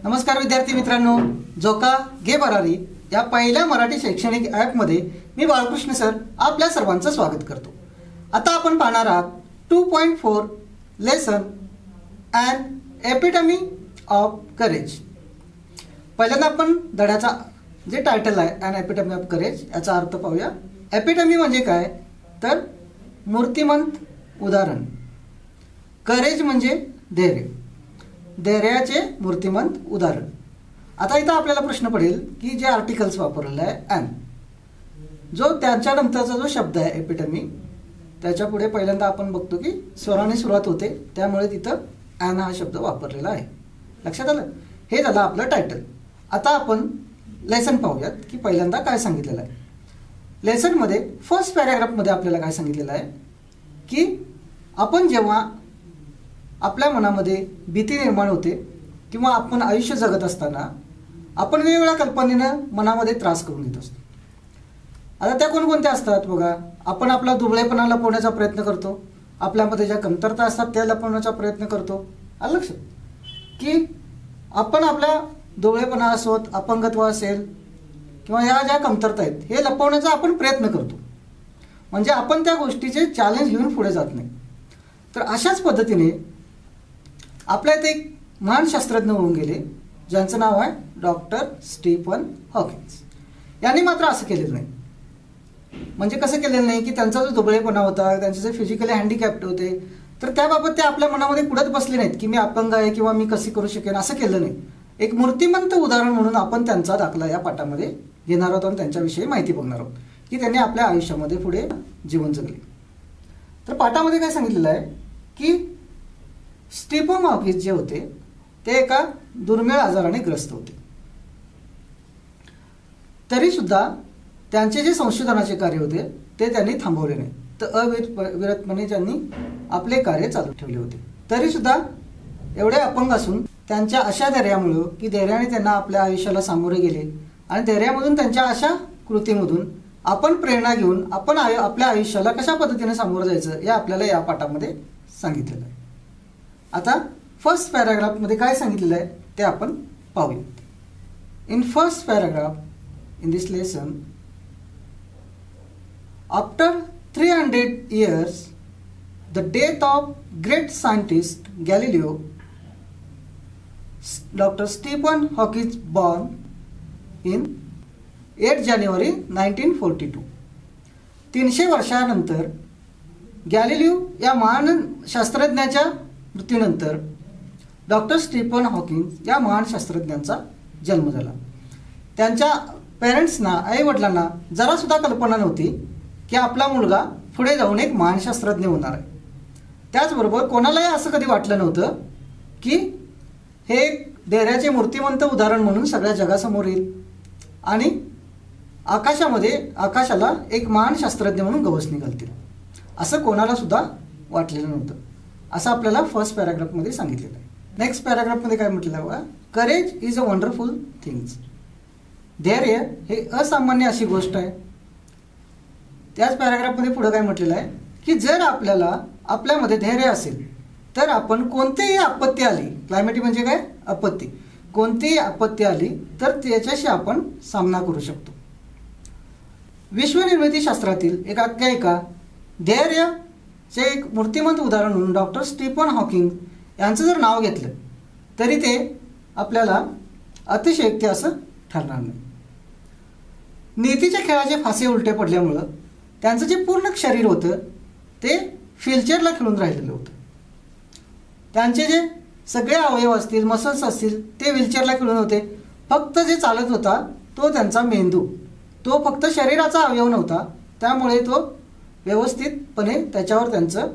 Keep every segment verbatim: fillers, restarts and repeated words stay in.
नमस्कार विद्यार्थी मित्रांनो, झोका घे भरारी या पहिल्या मराठी शैक्षणिक ॲपमध्ये मी बाळकृष्ण सर आपल्या सर्वांचं स्वागत करतो। आता आपण पाहणार आहोत two point four lesson and epitome of courage. पहिल्यांदा आपण धड्याचा जे टायटल आहे अँड एपिटमी ऑफ करेज याचा अर्थ पाहूया। एपिटमी म्हणजे काय तर मूर्तिमंत उदाहरण, करेज म्हणजे धैर्य, धैर्याचे मूर्तिमंत उदाहरण। आता इथं आपल्याला प्रश्न पडेल की जे आर्टिकल्स वापरलेलं आहे अँड, जो त्याच्यानंतरचा जो शब्द आहे एपिटमी त्याच्या पुढे पहिल्यांदा आपण बघतो की स्वराने सुरुवात होते, त्यामुळे तिथं अँड हा शब्द वापरलेला आहे। लक्षात आलं? हे झालं आपलं टायटल। आता आपण लेसन पाहूयात की पहिल्यांदा काय सांगितलेलं आहे। लेसनमध्ये फर्स्ट पॅराग्राफमध्ये आपल्याला काय सांगितलेलं आहे की आपण जेव्हा आपल्या मनामध्ये भीती निर्माण होते किंवा आपण आयुष्य जगत असताना आपण वेगवेगळ्या कल्पनेनं मनामध्ये त्रास करून घेत असतो। आता त्या कोणकोणत्या असतात बघा, आपण आपला दुबळेपणा लपवण्याचा प्रयत्न करतो, आपल्यामध्ये ज्या कमतरता असतात त्या लपवण्याचा प्रयत्न करतो। आलं लक्षात की आपण आपल्या दुबळेपणा असोत, अपंगत्व असेल किंवा ह्या ज्या कमतरता आहेत हे लपवण्याचा आपण प्रयत्न करतो, म्हणजे आपण त्या गोष्टीचे चॅलेंज घेऊन पुढे जात नाही। तर अशाच पद्धतीने आपल्या इथे एक महान शास्त्रज्ञ होऊन गेले ज्यांचं नाव आहे डॉक्टर स्टीफन हॉकिन्स। यांनी मात्र असं केलेलं नाही। म्हणजे कसं केलेलं नाही की त्यांचा जो दुबळेपणा होता, त्यांचे जे फिजिकली हँडिकॅप्ड होते, तर त्याबाबत ते आपल्या मनामध्ये कुडत बसले नाहीत की मी अपंग आहे किंवा मी कशी करू शकेन, असं केलं नाही। एक मूर्तिमंत उदाहरण म्हणून आपण त्यांचा दाखला या पाठामध्ये घेणार आहोत आणि त्यांच्याविषयी माहिती बघणार आहोत की त्यांनी आपल्या आयुष्यामध्ये पुढे जीवन जगले। तर पाठामध्ये काय सांगितलेलं आहे की स्टीफन हॉकिन्स जे होते ते एका दुर्मिळ आजाराने ग्रस्त होते, तरी सुद्धा त्यांचे जे संशोधनाचे कार्य होते ते त्यांनी थांबवले नाही, तर अविरतपणे त्यांनी आपले कार्य चालू ठेवले होते। तरी सुद्धा एवढे अपंग असून त्यांच्या अशा धैर्यामुळं की धैर्याने त्यांना आपल्या आयुष्याला सामोरे गेले आणि धैर्यामधून त्यांच्या अशा कृतीमधून आपण प्रेरणा घेऊन आपण आयु आपल्या आयुष्याला कशा पद्धतीने सामोरं जायचं हे आपल्याला या पाठामध्ये सांगितलेलं आहे। आता फर्स्ट पॅराग्राफमध्ये काय सांगितलेलं आहे ते आपण पाहूया। In first paragraph in this lesson, after three hundred years the death of great scientist Galileo, doctor Stephen Hawkins born in eight January nineteen forty two. तीनशे वर्षानंतर गॅलिलिओ या महान शास्त्रज्ञाच्या मृत्यूनंतर डॉक्टर स्टीफन हॉकिन्स या महान शास्त्रज्ञांचा जन्म झाला। त्यांच्या पेरेंट्सना, आई वडिलांना जरा सुद्धा कल्पना नव्हती की आपला मुलगा पुढे जाऊन एक महान शास्त्रज्ञ होणार आहे। त्याचबरोबर कोणालाही असं कधी वाटलं नव्हतं की हे धैर्याचे मूर्तिमंत उदाहरण म्हणून सगळ्या जगासमोर येईल आणि आकाशामध्ये आकाशाला एक महान शास्त्रज्ञ म्हणून गवसणी घालतील, असं कोणाला सुद्धा वाटलेलं नव्हतं। असं आपल्याला फर्स्ट पॅराग्राफमध्ये सांगितलेलं आहे। नेक्स्ट पॅराग्राफमध्ये काय म्हटलेलं आहे बघा, courage is a wonderful things. धैर्य हे असामान्य अशी गोष्ट आहे। त्याच पॅराग्राफमध्ये पुढे काय म्हटलेलं आहे की जर आपल्याला आपल्यामध्ये धैर्य असेल तर आपण कोणतीही आपत्ती आली, क्लायमेटी म्हणजे काय आपत्ती, कोणतीही आपत्ती आली तर त्याच्याशी आपण सामना करू शकतो। विश्वनिर्मिती शास्त्रातील एक आख्यायिका धैर्याचे एक मूर्तिमंत उदाहरण म्हणून डॉक्टर स्टीफन हॉकिन्स यांचं जर नाव घेतलं तरी ते आपल्याला अतिशयोक्ती असं ठरणार नाही। नीतीच्या खेळाचे फासे उलटे पडल्यामुळं त्यांचं जे पूर्ण शरीर होतं ते व्हीलचेअरला खिळून राहिलेलं होतं। त्यांचे जे सगळे अवयव असतील, मसल्स असतील ते व्हीलचेअरला खिळून होते। फक्त जे चालत होता तो त्यांचा मेंदू, तो फक्त शरीराचा अवयव नव्हता, त्यामुळे तो व्यवस्थितपणे त्याच्यावर त्यांचं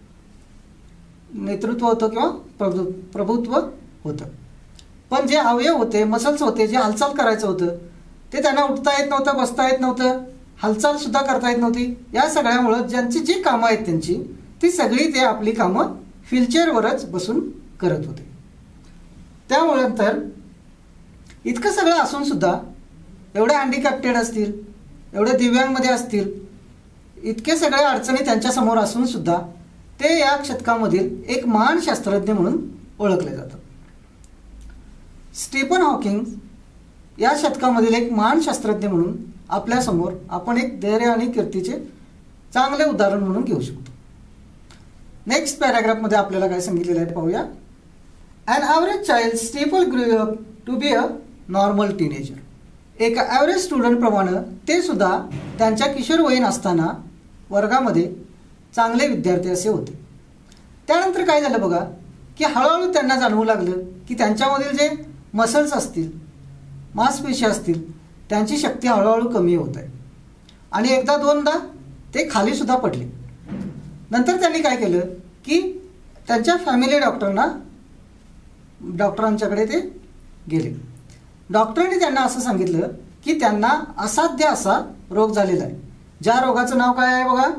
नेतृत्व होतं किंवा प्रभु प्रभुत्व होतं। पण जे अवयव होते, मसल्स होते, जे हालचाल करायचं होतं ते त्यांना उठता येत नव्हतं, बसता येत नव्हतं, हालचालसुद्धा करता येत नव्हती। या सगळ्यामुळं ज्यांची जी कामं आहेत त्यांची ती सगळी ते आपली कामं व्हीलचेअरवरच बसून करत होते। त्यामुळे तर इतकं सगळं असून सुद्धा, एवढे हँडिकॅप्टेड असतील, एवढे दिव्यांगमध्ये असतील, इतके सगळे अडचणी त्यांच्यासमोर असून सुद्धा ते या शतकामधील एक महान शास्त्रज्ञ म्हणून ओळखले जातात। स्टीफन हॉकिंग या शतकामधील एक महान शास्त्रज्ञ म्हणून आपल्यासमोर आपण एक धैर्य आणि कीर्तीचे चांगले उदाहरण म्हणून घेऊ शकतो. नेक्स्ट पॅराग्राफमध्ये आपल्याला काय सांगितलेलं आहे पाहूया. An average child Stephen grew up to be a normal teenager. एक ॲव्हरेज स्टुडंटप्रमाणे ते सुद्धा त्यांच्या किशोरवयीन असताना वर्गामध्ये चांगले विद्यार्थी असे होते. त्यानंतर काय झालं बघा की हळूहळू त्यांना जाणवू लागलं की त्यांच्यामधील जे मसल्स असतील, मांसपेशी असतील, त्यांची शक्ती हळूहळू कमी होत आहे आणि एकदा दोनदा ते खालीसुद्धा पडले. नंतर त्यांनी काय केलं की त्यांच्या फॅमिली डॉक्टरना डॉक्टरांच्याकडे ते गेले. डॉक्टरांनी त्यांना असं सांगितलं की त्यांना असाध्य असा रोग झालेला आहे, ज्या रोगाचं नाव काय आहे बघा,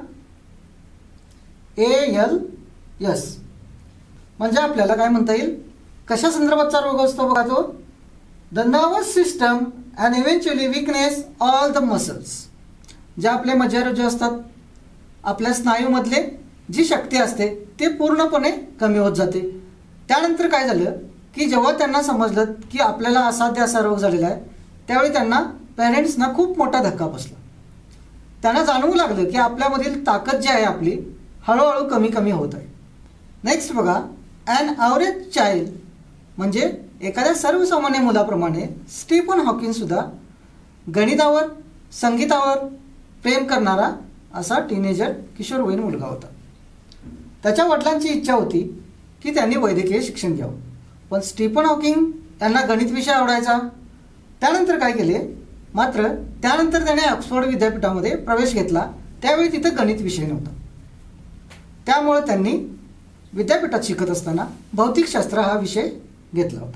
ए एल एस. म्हणजे आपल्याला काय म्हणता येईल, कशा संदर्भातचा रोग असतो बघा तो, the nervous system and eventually weakness all the muscles. जे आपले मज्जारोज्य असतात, आपल्या स्नायूमधले जी शक्ती असते ते पूर्णपणे कमी होत जाते. त्यानंतर काय झालं की जेव्हा त्यांना समजलं की आपल्याला असाध्य असा रोग झालेला आहे, त्यावेळी त्यांना पेरेंट्सना खूप मोठा धक्का बसला. त्यांना जाणवू लागलं की आपल्यामधील ताकद जी आहे आपली हळूहळू कमी कमी होत आहे. नेक्स्ट बघा, ॲन ॲव्हरेज चाइल्ड म्हणजे एखाद्या सर्वसामान्य मुलाप्रमाणे स्टीफन हॉकिंगसुद्धा गणितावर, संगीतावर प्रेम करणारा असा टीनेजर किशोरवयीन मुलगा होता. त्याच्या वडिलांची इच्छा होती की त्यांनी वैद्यकीय शिक्षण घ्यावं, पण स्टीफन हॉकिंग यांना गणित विषय आवडायचा. त्यानंतर काय केले, मात्र त्यानंतर त्याने ऑक्सफोर्ड विद्यापीठामध्ये प्रवेश घेतला. त्यावेळी तिथं गणित विषय नव्हता. त्यामुळे त्यांनी विद्यापीठात शिकत असताना भौतिकशास्त्र हा विषय घेतला होता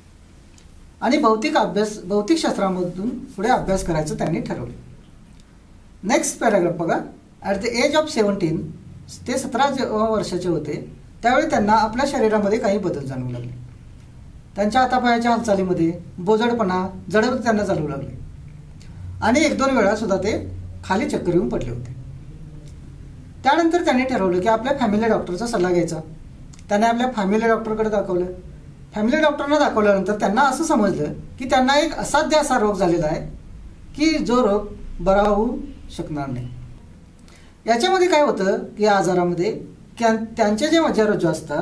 आणि भौतिक अभ्यास भौतिकशास्त्रामधून पुढे अभ्यास करायचं त्यांनी ठरवलं. नेक्स्ट पॅराग्राफ बघा. At the age of seventeen, ते सतरा वर्षाचे होते, त्यावेळी त्यांना आपल्या शरीरामध्ये काही बदल जाणवू लागले. त्यांच्या हातापायाच्या हालचालीमध्ये बोजडपणा, जडप त्यांना जाणवू लागले आणि एक दोन वेळा सुद्धा ते खाली चक्कर येऊन पडले होते. त्यानंतर त्यांनी ठरवलं की आपल्या फॅमिली डॉक्टरचा सल्ला घ्यायचा. त्याने आपल्या फॅमिली डॉक्टरकडे दाखवलं. फॅमिली डॉक्टरना दाखवल्यानंतर त्यांना असं समजलं की त्यांना एक असाध्य असा रोग झालेला आहे की जो रोग बरा होऊ शकणार नाही. याच्यामध्ये काय होतं की या आजारामध्ये की त्यांचे जे मज्जारोज्य असतात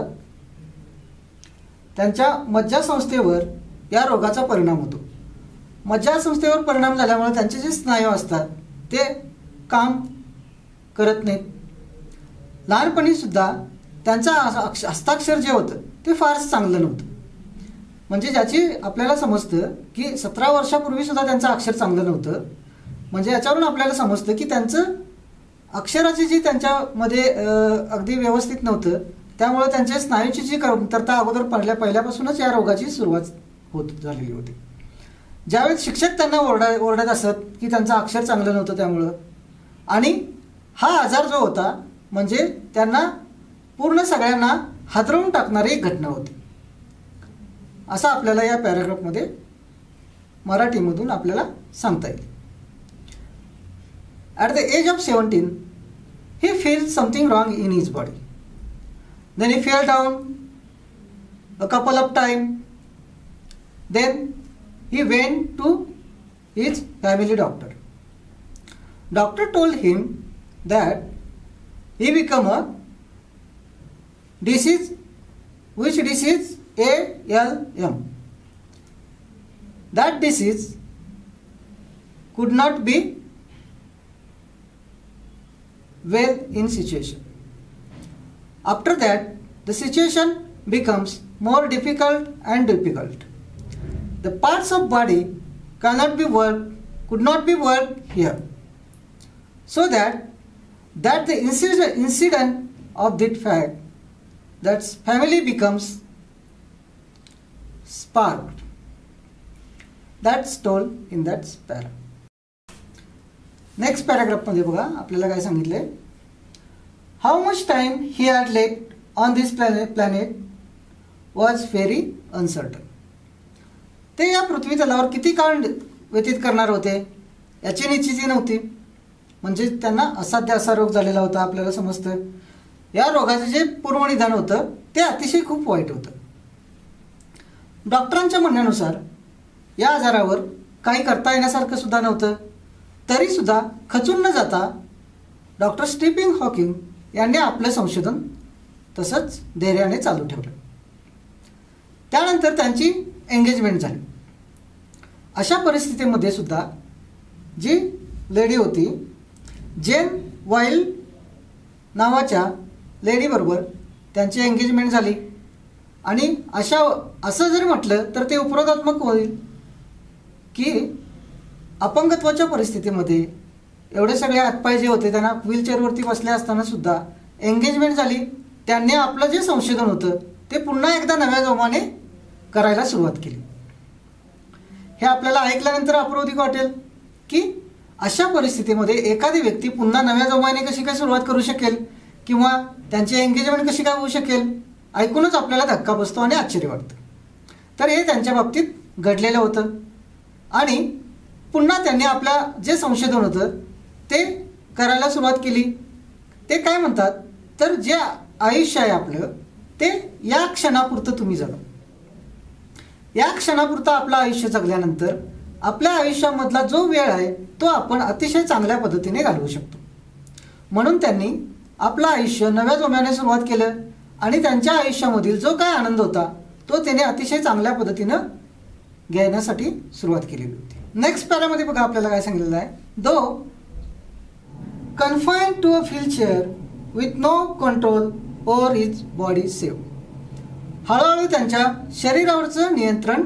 त्यांच्या मज्जासंस्थेवर या रोगाचा परिणाम होतो. मज्जासंस्थेवर परिणाम झाल्यामुळे त्यांचे जे स्नायू असतात ते काम करत नाहीत. लहानपणीसुद्धा त्यांचा हस्ताक्षर जे होतं ते फारच चांगलं नव्हतं. म्हणजे ज्याची आपल्याला समजतं की सतरा वर्षापूर्वीसुद्धा त्यांचं अक्षर चांगलं नव्हतं. म्हणजे याच्यावरून आपल्याला समजतं की त्यांचं अक्षराची जी त्यांच्यामध्ये अगदी व्यवस्थित नव्हतं, त्यामुळे त्यांच्या स्नायूची जी कमतरता अगोदर पहिल्या पहिल्यापासूनच या रोगाची सुरुवात होत झालेली होती. ज्यावेळेस शिक्षक त्यांना ओरडा ओरडत असत की त्यांचं अक्षर चांगलं नव्हतं त्यामुळं, आणि हा आजार जो होता म्हणजे त्यांना पूर्ण सगळ्यांना हादरवून टाकणारी एक घटना होती, असं आपल्याला या पॅराग्राफमध्ये मराठीमधून आपल्याला सांगता येईल. At the age of seventeen he feels something wrong in his body. Then he fell down a couple of times. Then he went to his family doctor. Doctor told him that he become a disease, which disease A L M. That disease could not be well in situation. After that, the situation becomes more difficult and difficult. The parts of body cannot be worked, could not be worked here. So that that the incident, incident of that fact, that family becomes sparked. That's told in that para. Next पॅराग्राफमध्ये बघा आपल्याला काय सांगितलं आहे. How much time he had left on this planet planet was very uncertain. ते या पृथ्वी तलावर किती काळ व्यतीत करणार होते याची निश्चिती नव्हती. म्हणजे त्यांना असाध्य असा रोग झालेला होता. आपल्याला समजतं या रोगाचं जे पूर्वनिदान होतं ते अतिशय खूप वाईट होतं. डॉक्टरांच्या म्हणण्यानुसार या आजारावर काही करता येण्यासारखं सुद्धा नव्हतं, तरीसुद्धा खचून न जाता डॉक्टर स्टीफन हॉकिंग यांनी आपलं संशोधन तसंच धैर्याने चालू ठेवलं. त्यानंतर त्यांची एंगेजमेंट झाली. अशा परिस्थितीमध्ये सुद्धा जी लेडी होती जेन वाइल्ड नावाच्या लेडीबरोबर त्यांची एंगेजमेंट झाली. आणि अशा असं जरी म्हटलं तर ते उपरोधात्मक होईल की अपंगत्वाच्या परिस्थितीमध्ये एवढे सगळे हातपाय जे होते त्यांना व्हीलचेअरवरती बसले असताना सुद्धा एंगेजमेंट झाली. त्यांनी आपलं जे संशोधन होतं ते पुन्हा एकदा नव्या जोमाने करायला सुरुवात केली. हे आपल्याला ऐकल्यानंतर अप्रोधिक वाटेल की अशा परिस्थितीमध्ये एखादी व्यक्ती पुन्हा नव्या जोमाने कशी काय सुरुवात करू शकेल किंवा त्यांची एंगेजमेंट कशी काय होऊ शकेल. ऐकूनच आपल्याला धक्का बसतो आणि आश्चर्य वाटतं. तर हे त्यांच्या बाबतीत घडलेलं होतं आणि पुन्हा त्यांनी आपल्या जे संशोधन होतं ते करायला सुरुवात केली. ते काय म्हणतात तर जे आयुष्य आहे आपलं ते या क्षणापुरतं तुम्ही जगा. या क्षणापुरतं आपलं आयुष्य जगल्यानंतर आपल्या आयुष्यामधला जो वेळ आहे तो आपण अतिशय चांगल्या पद्धतीने घालवू शकतो. म्हणून त्यांनी आपलं आयुष्य नव्या जोम्याने सुरुवात केलं आणि त्यांच्या आयुष्यामधील जो काय आनंद होता तो त्याने अतिशय चांगल्या पद्धतीनं घेण्यासाठी सुरुवात केलेली होती. नेक्स्ट पॅरामध्ये बघा आपल्याला काय सांगितलेलं आहे. Though confined to a wheelchair with no control over his body save. हळूहळू त्यांच्या शरीरावरचं नियंत्रण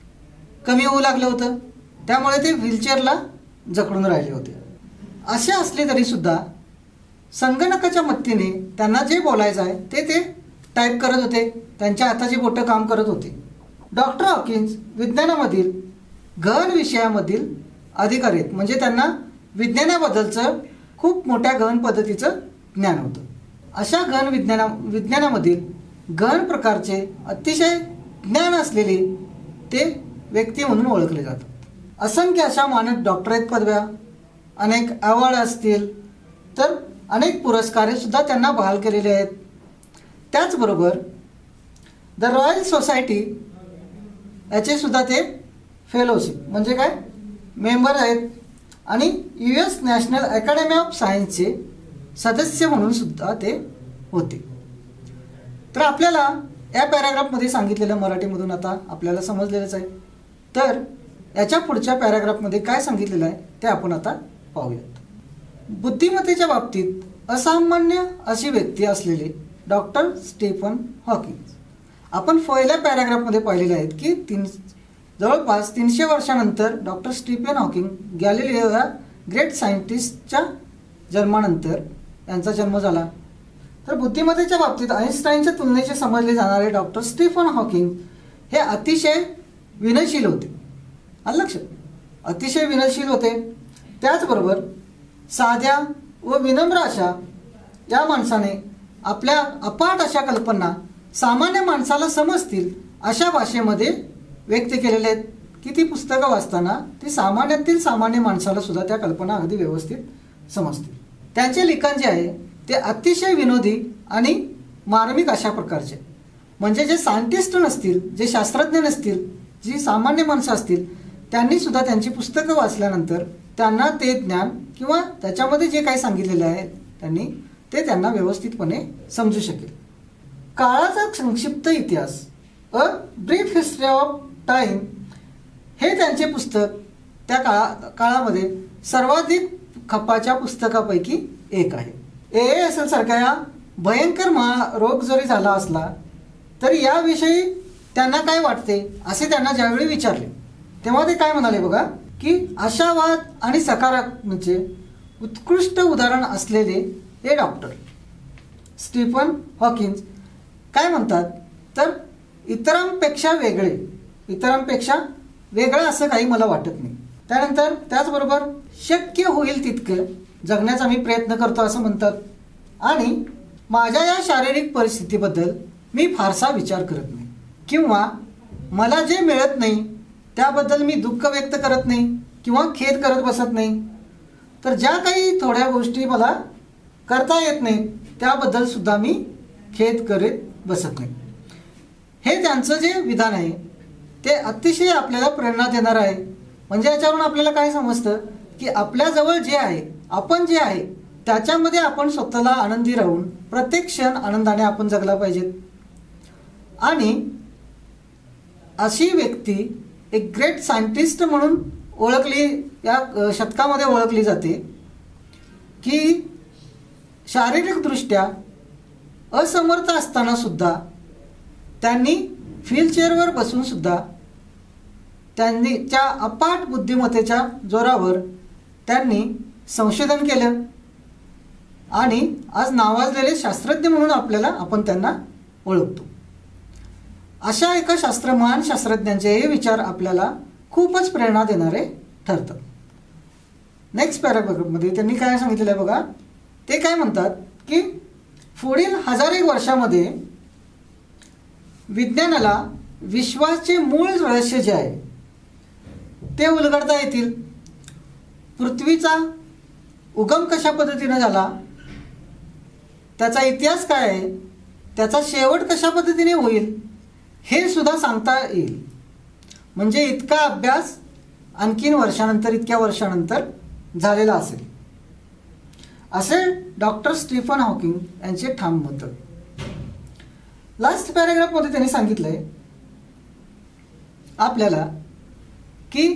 कमी होऊ लागलं होतं, त्यामुळे ते व्हीलचेअरला जखडून राहिले होते. असे असले तरीसुद्धा संगणकाच्या मदतीने त्यांना जे बोलायचं आहे ते ते टाईप करत होते. त्यांच्या हाताची बोटं काम करत होते. डॉक्टर हॉकिन्स विज्ञानामधील गहन विषयामधील अधिकारी आहेत, म्हणजे त्यांना विज्ञानाबद्दलचं खूप मोठ्या गहन पद्धतीचं ज्ञान होतं. अशा गहन विज्ञाना विज्ञानामधील गहन प्रकारचे अतिशय ज्ञान असलेले ते व्यक्ती म्हणून ओळखले जातात. असंख्य अशा मानद डॉक्टरेट पदव्या, अनेक अवॉर्ड असतील तर अनेक पुरस्कारे सुद्धा त्यांना बहाल केलेले आहेत. त्याचबरोबर द रॉयल सोसायटी याचे सुद्धा ते फेलोशिप म्हणजे काय मेंबर आहेत आणि U S national academy of सायन्सचे सदस्य म्हणून सुद्धा ते होते. तर आपल्याला या पॅराग्राफमध्ये सांगितलेलं मराठीमधून आता आपल्याला समजलेलंच आहे. तर याच्या पुढच्या पॅराग्राफमध्ये काय सांगितलेलं आहे ते आपण आता पाहूयात. बुद्धिमत्तेच्या बाबतीत असामान्य अशी व्यक्ती असलेले डॉक्टर स्टीफन हॉकिंग. आपण पहिल्या पॅराग्राफमध्ये पाहिलेले आहेत की तीन जवळपास तीनशे वर्षानंतर डॉक्टर स्टीफन हॉकिंग गॅलिलिओ या ग्रेट सायंटिस्टच्या जन्मानंतर यांचा जन्म झाला. तर बुद्धिमत्तेच्या बाबतीत आईन्स्टाईनच्या तुलनेचे समजले जाणारे डॉक्टर स्टीफन हॉकिंग हे अतिशय विनयशील होते. आलं लक्षात, अतिशय विनयशील होते. त्याचबरोबर साध्या व विनम्र अशा या माणसाने आपल्या अपाट अशा कल्पना सामान्य माणसाला समजतील अशा भाषेमध्ये व्यक्त केलेल्या आहेत की ती पुस्तकं वाचताना ती सामान्यातील सामान्य माणसाला सुद्धा त्या कल्पना अगदी व्यवस्थित समजतील. त्यांचे लिखाण जे आहे ते अतिशय विनोदी आणि मार्मिक अशा प्रकारचे, म्हणजे जे सायंटिस्ट नसतील, जे शास्त्रज्ञ नसतील, जी सामान्य माणसं असतील त्यांनी सुद्धा त्यांची पुस्तकं वाचल्यानंतर त्यांना ते ज्ञान किंवा त्याच्यामध्ये जे काही सांगितलेलं आहे त्यांनी ते त्यांना व्यवस्थितपणे समजू शकेल. काळाचा संक्षिप्त इतिहास a brief history of time हे त्यांचे पुस्तक त्या काळा काळामध्ये सर्वाधिक खपाच्या पुस्तकापैकी एक आहे. ए एस एल सारख्या या भयंकर महारोग जरी झाला असला तरी याविषयी त्यांना काय वाटते असे त्यांना ज्यावेळी विचारले तेव्हा ते काय म्हणाले बघा की आशावाद आणि सकारात्मकतेचे उत्कृष्ट उदाहरण असलेले हे डॉक्टर स्टीफन हॉकिंग काय म्हणतात तर इतरांपेक्षा वेगळे इतरांपेक्षा वेगळं असं काही मला वाटत नाही. त्यानंतर त्याचबरोबर शक्य होईल तितकं जगण्याचा मी प्रयत्न करतो असं म्हणतात आणि माझ्या या शारीरिक परिस्थितीबद्दल मी फारसा विचार करत नाही किंवा मला जे मिळत नाही त्याबद्दल मी दुःख व्यक्त करत नाही किंवा खेद करत बसत नाही. तर ज्या काही थोड्या गोष्टी मला करता येत नाहीत त्याबद्दल सुद्धा मी खेद करत बसत नाही. हे त्यांचं जे विधान आहे ते अतिशय आपल्याला प्रेरणा देणार आहे. म्हणजे याच्यावरून आपल्याला काय समजतं की आपल्याजवळ जे आहे, आपण जे आहे त्याच्यामध्ये आपण स्वतःला आनंदी राहून प्रत्येक क्षण आनंदाने आपण जगला पाहिजेत. आणि अशी व्यक्ती एक ग्रेट सायंटिस्ट म्हणून ओळखली, या शतकामध्ये ओळखली जाते की शारीरिकदृष्ट्या असमर्थ असताना सुद्धा त्यांनी व्हीलचेअरवर बसून सुद्धा त्यांनी त्या अपाट बुद्धिमत्तेच्या जोरावर त्यांनी संशोधन केलं आणि आज नावाजलेले शास्त्रज्ञ म्हणून आपल्याला आपण त्यांना ओळखतो. अशा एका शास्त्र महान शास्त्रज्ञांचे हे विचार आपल्याला खूपच प्रेरणा देणारे ठरतात. नेक्स्ट पॅराग्राफमध्ये त्यांनी काय सांगितलेलं आहे बघा. ते काय म्हणतात की पुढील हजार एक वर्षामध्ये विज्ञानाला विश्वाचे मूळ रहस्य जे आहे ते उलगडता येतील. पृथ्वीचा उगम कशा पद्धतीने झाला, त्याचा इतिहास काय आहे, त्याचा शेवट कशा पद्धतीने होईल हे सुद्धा सांगता येईल. म्हणजे इतका अभ्यास आणखीन वर्षानंतर, इतक्या वर्षानंतर झालेला असेल, असे डॉक्टर स्टीफन हॉकिंग यांचे ठाम मत. लास्ट पॅराग्राफमध्ये त्यांनी सांगितलंय आपल्याला की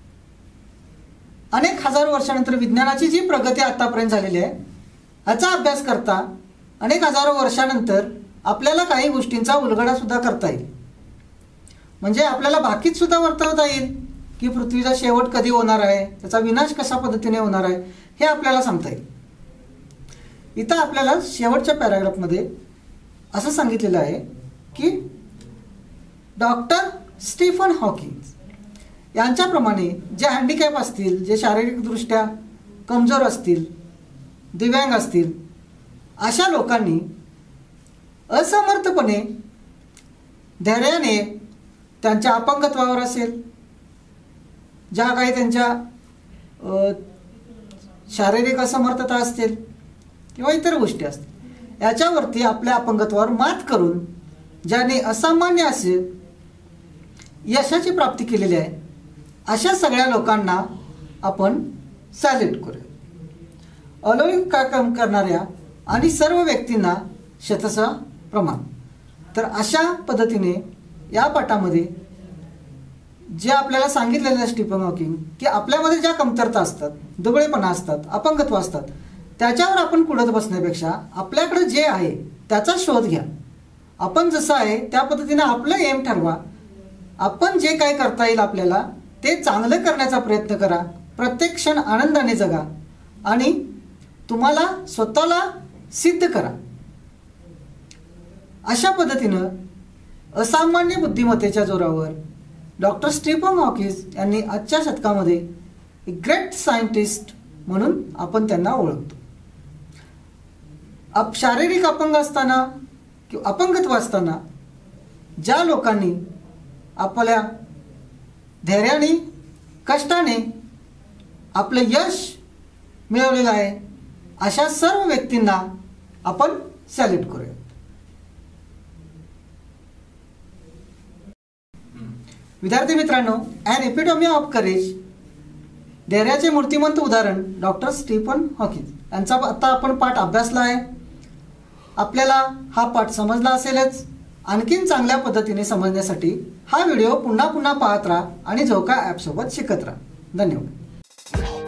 अनेक हजार वर्षानंतर विज्ञानाची जी प्रगती आतापर्यंत झालेली आहे ह्याचा अभ्यास करता अनेक हजारो वर्षानंतर आपल्याला काही गोष्टींचा उलगडा सुद्धा करता येईल. म्हणजे आपल्याला भाकीत सुद्धा वर्तवता येईल की पृथ्वीचा शेवट कधी होणार आहे, त्याचा विनाश कशा पद्धतीने होणार आहे हे आपल्याला सांगता येईल. इथं आपल्याला शेवटच्या पॅराग्राफमध्ये असं सांगितलेलं आहे की डॉक्टर स्टीफन हॉकिंग यांच्याप्रमाणे जे हँडिकॅप असतील, जे शारीरिकदृष्ट्या कमजोर असतील, दिव्यांग असतील, अशा लोकांनी असमर्थपणे धैर्याने त्यांच्या अपंगत्वावर असेल, ज्या काही त्यांच्या शारीरिक असमर्थता असतील किंवा इतर गोष्टी असतील, याच्यावरती आपल्या अपंगत्वावर मात करून ज्याने असामान्य असे यशाची प्राप्ती केलेली आहे अशा सगळ्या लोकांना आपण सॅल्यूट करूया. अलौकिक काम करणाऱ्या आणि सर्व व्यक्तींना शतशः प्रमाण. तर अशा पद्धतीने या पाठामध्ये जे आपल्याला सांगितलेलं आहे स्टीफन हॉकिंग की आपल्यामध्ये ज्या कमतरता असतात, दुबळेपणा असतात, अपंगत्व असतात, त्याच्यावर आपण कुढत बसण्यापेक्षा आपल्याकडे जे आहे त्याचा शोध घ्या. आपण जसं आहे त्या पद्धतीने आपलं एम ठरवा. आपण जे काय करता येईल आपल्याला ते चांगलं करण्याचा प्रयत्न करा. प्रत्येक क्षण आनंदाने जगा आणि तुम्हाला स्वतःला सिद्ध करा. अशा पद्धतीनं असामान्य बुद्धिमत्तेच्या जोरावर डॉक्टर स्टीफन हॉकिंग यांनी आजच्या शतकामध्ये एक ग्रेट सायंटिस्ट म्हणून आपण त्यांना ओळखतो. अप शारीरिक अपंग असताना किंवा अपंगत्व असताना ज्या लोकांनी आपल्या धैर्याने, कष्टाने आपलं यश मिळवलेलं आहे अशा सर्व व्यक्तींना आपण सॅल्यूट करूया. विद्यार्थी मित्रांनो, ॲन एपिटॉमी ऑफ करेज, धैर्याचे मूर्तिमंत उदाहरण डॉक्टर स्टीफन हॉकिंग यांचा आता आपण पाठ अभ्यासला आहे. आपल्याला हा पाठ समजला असेलच. आणखीन चांगल्या पद्धतीने समजण्यासाठी हा व्हिडिओ पुन्हा पुन्हा पाहत राहा आणि झोका ॲपसोबत शिकत राहा. धन्यवाद.